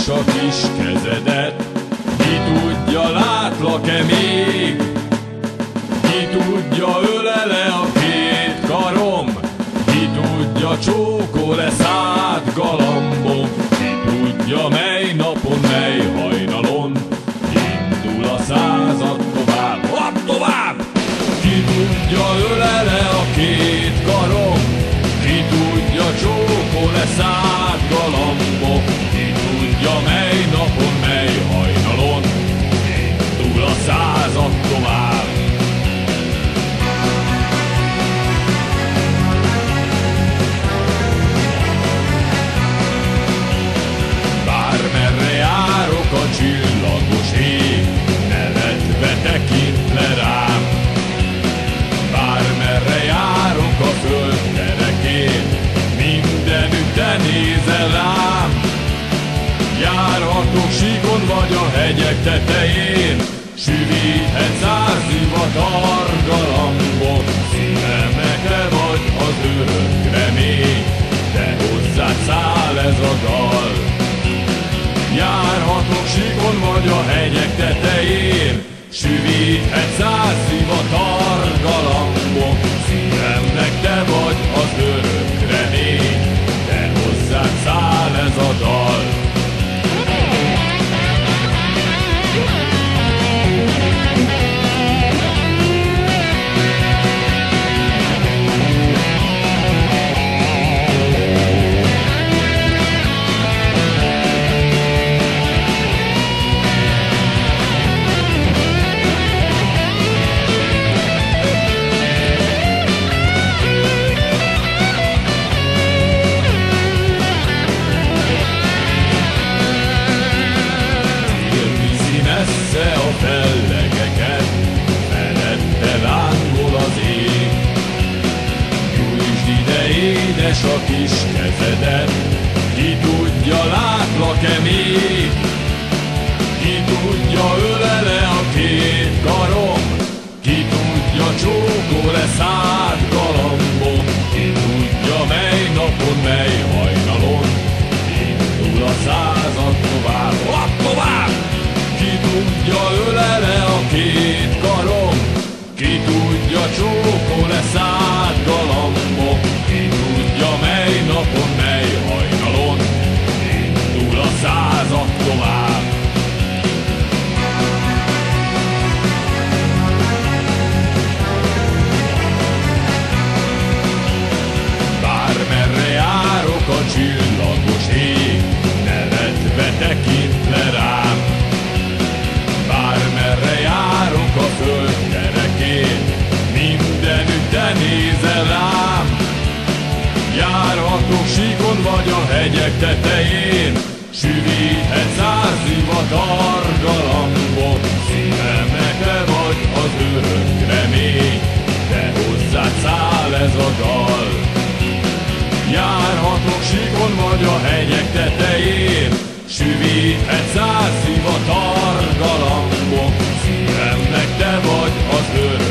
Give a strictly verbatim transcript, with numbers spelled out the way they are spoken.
és a kis kezedet. Ki tudja, látlak-e még? Ki tudja, ölele a két karom? Ki tudja, csókol-e szád galambom? Ki tudja, mely napon, mely hajnalon indul a század tovább, hopp tovább! Ki tudja, ölele a két karom? Ki tudja, csókol-e szád galambom? Ki tudja, mely napon, mely hajnalon indul a század tovább? Bármerre járok a csillagos ég, nevetve tekint le rám. Bármerre járok a föld terekén, mindenütte nézel rám. Járhatok síkon vagy a hegyek tetején, süvíthet száz zivatar galambot. Szívemnek te vagy az örök remény, de hozzád száll ez a dal. Járhatok síkon vagy a hegyek tetején, süvíthet száz zivatar galambot. Szívemnek te vagy az örök remény, de hozzád száll ez a dal. A fellegeket, felette lángol az ég. Nyújtsd ide, édes, a kis kezedet, ki tudja, látlak-e még? Ki tudja, ölele a két karom? Ki tudja, csókol-e szád galambom? Ki tudja, mely napon, mely hajnalon indul a század tovább, hopp tovább! Ki tudja, ölele a két karom? Ki tudja, csókol-e szád galambom? Ki tudja, mely napon, mely hajnalon indul a század tovább? Bármerre járok a csillagos ég, nevetve tekint le rám. Bármerre járok a föld terekén, mindenütte nézel rám. Járhatok síkon vagy a hegyek tetején, süvíthet száz zivatar galambot. Szívemnek te vagy az örök remény, de hozzád száll ez a dal. Járhatok síkon vagy a hegyek tetején, süvíthet száz zivatar galambok. Szívemnek te vagy az örök